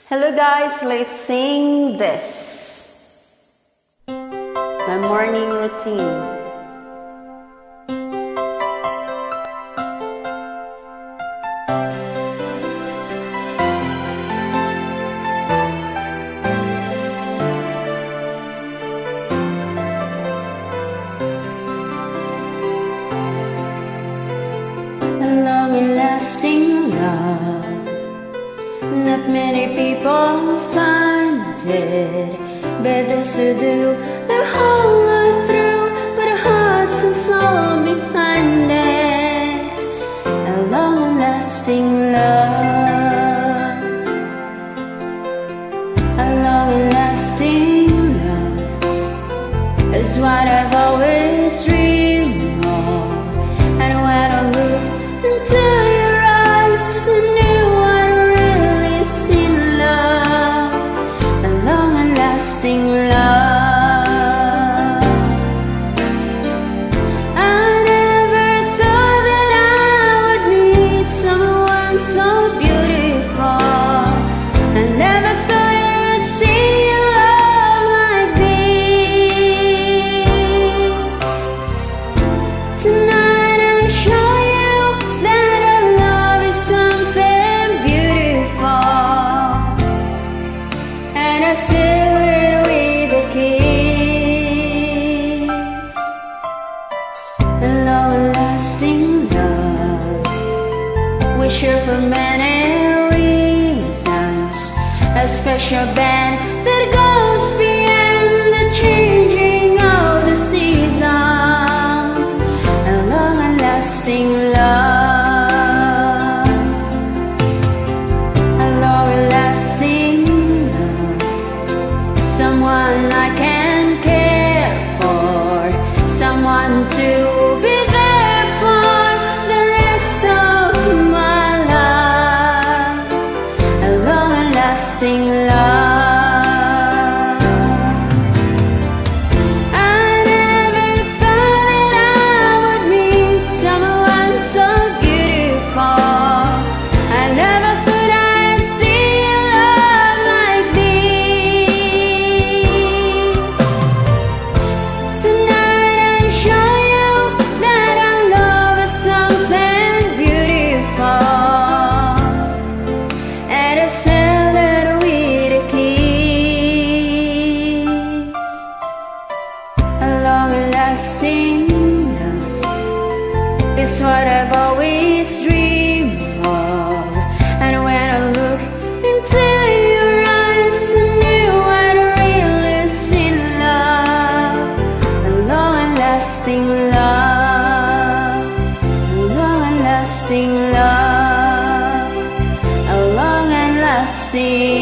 Hello guys, let's sing this. My morning routine. A long and lasting love, not many people find it, but those who do, their whole life through, but a hearts and soul behind it. A long and lasting love, a long and lasting love is what I've always dreamed of. And when I look into your eyes, I knew I'd really seen love, a long and lasting love. I never thought that I would meet someone so beautiful. I never thought I'd see a love like this. Tonight I'll show you that our love is something beautiful, and I seal it with a kiss. A long-lasting love we share for many reasons, a special band that goes beyond the changing of the seasons. A long and lasting love, a long and lasting love, someone I can care for, someone to be there for the rest of my life. A long and lasting love. I never thought that I would meet someone so beautiful. I never thought I'd see a love like this. Tonight I'll show you that our love is something beautiful, and I seal it with a kiss. A long and lasting love is what I've always dreamed of. And when I look into your eyes, I knew I'd really seen love, a long and lasting love, a long and lasting love, a long and lasting